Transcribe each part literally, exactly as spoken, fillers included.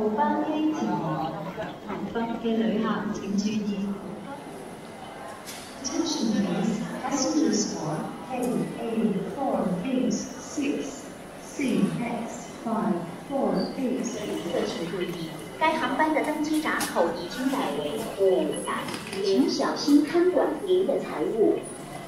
號班機前往台北嘅旅客請注意。Attention please, passengers for A A four eight six C X five four eight。 特请注意，该航班的登机闸口已经改为五台，请小心看管您的财物。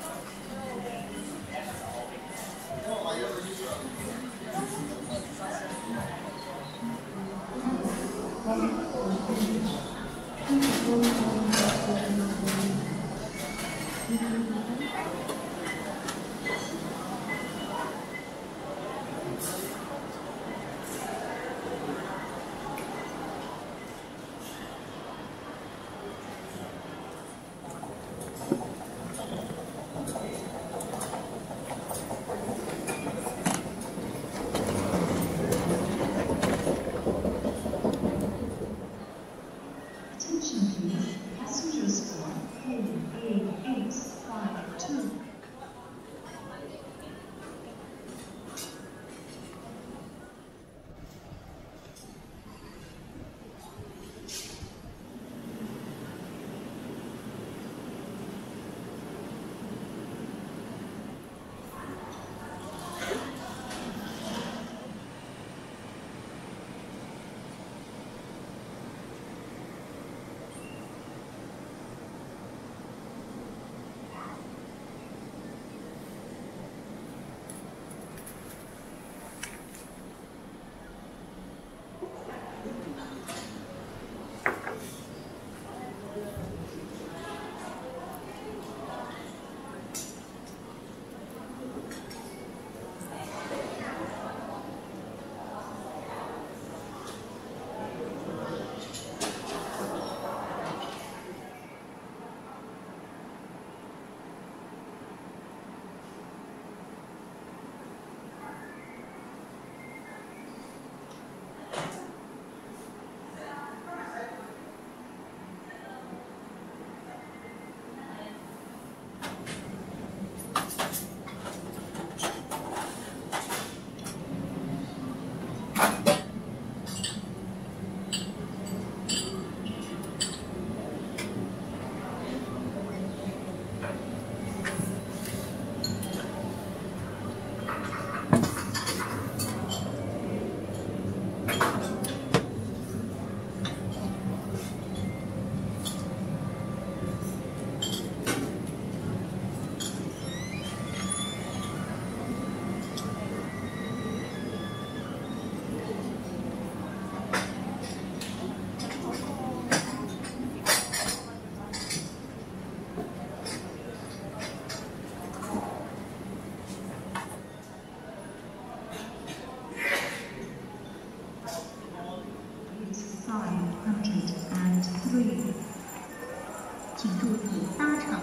请注意搭乘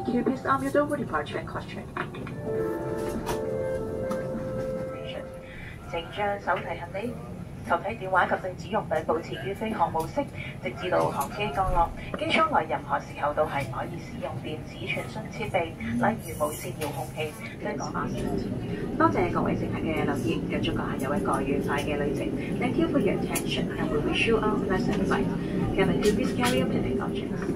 Thank you. Please arm your door for departure and cross check. 請將手提行李、頭體電話及電子用品保持於飛行模式，直至到航機降落。機艙內任何時候都係可以使用電子傳訊設備，例如無線遙控器。多謝各位乘客嘅留意，繼續講下有一個愉快嘅旅程。Thank you for your attention and we wish you a pleasant flight. Cabin crew, please carry your picnic objects.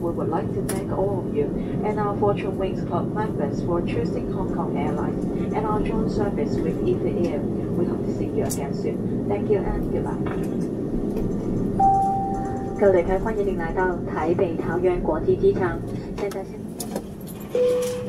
we would like to thank all of you and our Fortune Wings Club members for choosing Hong Kong Airlines and our joint service with Ether Air. We hope to see you again soon. Thank you and goodbye. 各位旅客，欢迎您来到台北桃园国际机场。现在是。